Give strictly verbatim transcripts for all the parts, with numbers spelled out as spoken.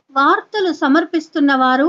వార్తలు సమర్పిస్తున్న వారు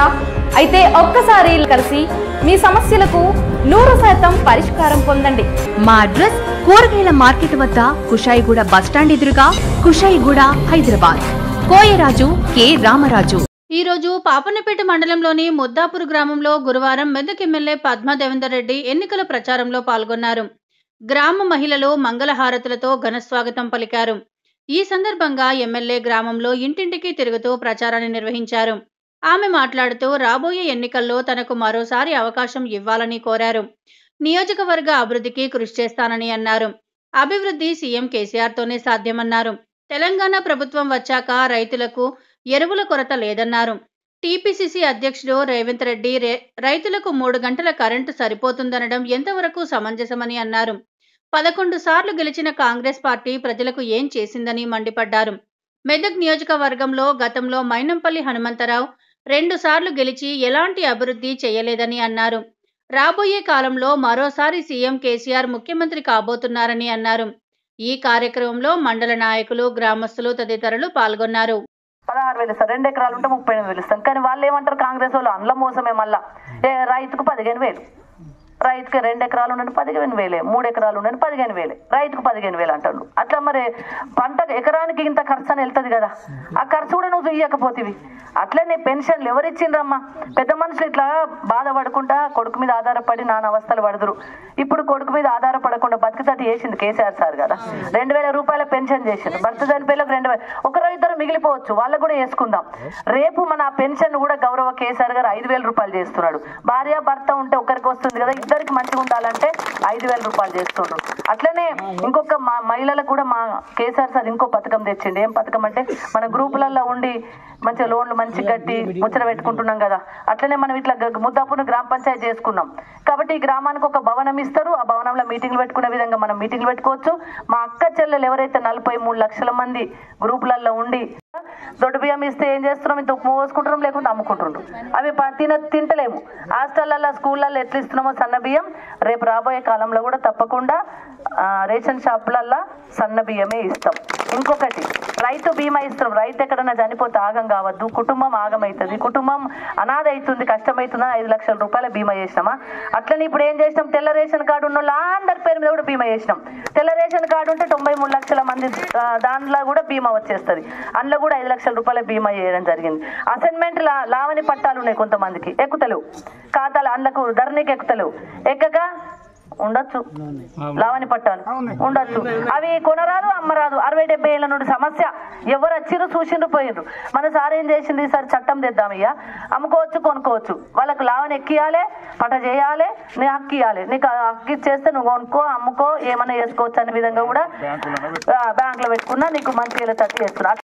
అయితే ఒక్కసారి కలిసి మీ సమస్యలకు నూరు శాతం పరిష్కారం పొందండి. మా అడ్రస్ కూరగాయల మార్కెట్ వద్ద కుషాయిగూడ బస్టాండ్ ఎదురుగా కుషాయిగూడ హైదరాబాద్. కోయరాజు కె రామరాజు. ఈ రోజు పాపన్నపేట మండలంలోని ముద్దాపూర్ గ్రామంలో గురువారం మెదక్ ఎమ్మెల్యే పద్మా దేవేందర్ రెడ్డి ఎన్నికల ప్రచారంలో పాల్గొన్నారు. గ్రామ మహిళలు మంగళహారతులతో ఘన స్వాగతం పలికారు. ఈ సందర్భంగా ఎమ్మెల్యే గ్రామంలో ఇంటింటికి తిరుగుతూ ప్రచారాన్ని నిర్వహించారు. ఆమె మాట్లాడుతూ రాబోయే ఎన్నికల్లో తనకు మరోసారి అవకాశం ఇవ్వాలని కోరారు. నియోజకవర్గ అభివృద్ధికి కృషి చేస్తానని అన్నారు. అభివృద్ధి సీఎం కేసీఆర్ తోనే సాధ్యమన్నారు. తెలంగాణ ప్రభుత్వం వచ్చాక రైతులకు ఎరువుల కొరత లేదన్నారు. టీపీసీసీ అధ్యక్షుడు రేవంత్ రెడ్డి రైతులకు మూడు గంటల కరెంటు సరిపోతుందనడం ఎంతవరకు సమంజసమని అన్నారు. పదకొండు సార్లు గెలిచిన కాంగ్రెస్ పార్టీ ప్రజలకు ఏం చేసిందని మండిపడ్డారు. మెదక్ నియోజకవర్గంలో గతంలో మైనంపల్లి హనుమంతరావు రెండు సార్లు గెలిచి ఎలాంటి అభివృద్ధి చేయలేదని అన్నారు. రాబోయే కాలంలో మరోసారి సీఎం కేసీఆర్ ముఖ్యమంత్రి కాబోతున్నారని అన్నారు. ఈ కార్యక్రమంలో మండల నాయకులు, గ్రామస్తులు తదితరులు పాల్గొన్నారు. పదహారు వేలు ఇస్తారు, రెండు ఎకరాలు ఉంటే ముప్పై ఎనిమిది వేలు ఇస్తాం. కానీ వాళ్ళు ఏమంటారు, కాంగ్రెస్ వాళ్ళు అందులో మోసమే. మళ్ళా ఏ రైతుకు పదిహేను వేలు రైతుకి రెండు ఎకరాలు ఉండని పదిహేను వేలే, మూడు ఎకరాలు ఉండని పదిహేను వేలే, రైతుకు పదిహేను వేలు అంటాడు. అట్లా మరి పంట ఎకరానికి ఇంత ఖర్చు అని వెళ్తుంది కదా, ఆ ఖర్చు కూడా నువ్వు ఇయ్యకపోతేవి. అట్లనే పెన్షన్లు ఎవరు ఇచ్చిండ్రమ్మా? పెద్ద మనుషులు ఇట్లా బాధపడకుండా కొడుకు మీద ఆధారపడి నాన్న అవస్థలు పడదురు. ఇప్పుడు కొడుకు మీద ఆధారపడకుండా బతికితట్టు చేసింది కేసీఆర్ సార్ కదా. రెండు వేల రూపాయల పెన్షన్ చేసిండు. భర్త చనిపోయేలకు రెండు వేల ఒకరో ఇద్దరు మిగిలిపోవచ్చు, వాళ్ళకు కూడా వేసుకుందాం. రేపు మన పెన్షన్ కూడా గౌరవ కేసీఆర్ గారు ఐదు వేల రూపాయలు చేస్తున్నాడు. భార్య భర్త ఉంటే ఒకరికి వస్తుంది కదా, ఇద్దరికి మంచిగా ఉండాలంటే ఐదు వేల రూపాయలు చేస్తుండ్రు. అట్లనే ఇంకొక మా మహిళలకు కూడా మా కేసీఆర్ సార్ ఇంకో పథకం తెచ్చిండు. ఏం పథకం అంటే మన గ్రూపులలో ఉండి మంచిగా లోన్లు మంచి గట్టి ముచ్చట పెట్టుకుంటున్నాం కదా, అట్లనే మనం ఇట్లా ముద్దాపూర్ గ్రామ పంచాయతీ చేసుకున్నాం కాబట్టి ఈ గ్రామానికి ఒక భవనం ఇస్తారు. ఆ భవనంలో మీటింగ్లు పెట్టుకునే విధంగా మనం మీటింగ్లు పెట్టుకోవచ్చు. మా అక్క చెల్లెలు ఎవరైతే నలభై మూడు లక్షల మంది గ్రూపులలో ఉండి దొడ్డు బియ్యం ఇస్తే ఏం చేస్తున్నాం, ఇంత ఉప్పు పోసుకుంటున్నాం, లేకుంటే అమ్ముకుంటుండ్రు. అవి తిన తింటలేము. హాస్టళ్లలో స్కూళ్ళల్లో ఎట్లా ఇస్తున్నామో సన్న బియ్యం రేపు రాబోయే కాలంలో కూడా తప్పకుండా రేషన్ షాపులల్లో సన్న బియ్యమే ఇస్తాం. ఇంకొకటి రైతు బీమా ఇస్తాం. రైతు ఎక్కడన్నా చనిపోతే ఆగం కావద్దు, కుటుంబం ఆగమవుతుంది, కుటుంబం అనాథ అవుతుంది, కష్టమవుతుందని ఐదు లక్షల రూపాయల బీమా చేసినామా. అట్లనే ఇప్పుడు ఏం చేసినాం, తెల్ల రేషన్ కార్డు ఉన్న వాళ్ళు అందరి పేరు మీద కూడా బీమా చేసినాం. తెల్ల రేషన్ కార్డు ఉంటే తొంభై మూడు లక్షల మంది దాంట్లో కూడా బీమా వచ్చేస్తుంది. అందులో కూడా ఐదు లక్షల రూపాయల బీమా చేయడం జరిగింది. అసైన్మెంట్ లా లావణి పట్టాలు ఉన్నాయి, కొంతమందికి ఎక్కుతలేవు, ఖాతాలు అందుకు ధరణికి ఎక్కుతలేవు, ఎక్కక ఉండొచ్చు లావణి పట్టాలు ఉండొచ్చు. అవి కొనరాదు, అమ్మరాదు. అరవై డెబ్బై ఏళ్ళ నుండి సమస్య. ఎవరు వచ్చిర్రు చూసిండ్రు పోయిండ్రు. మన సార్ ఏం చేసింది, ఈసారి చట్టం తెద్దామయ్యా, అమ్ముకోవచ్చు కొనుక్కోవచ్చు, వాళ్ళకు లావణి ఎక్కియాలి, పట చేయాలి, నీ హక్కు ఇవ్వాలి. నీకు హక్కు ఇచ్చేస్తే నువ్వు కొనుక్కో అమ్ముకో ఏమన్నా చేసుకోవచ్చు అనే విధంగా కూడా బ్యాంకులో పెట్టుకున్నా నీకు మంచి తట్టు చేస్తున్నా.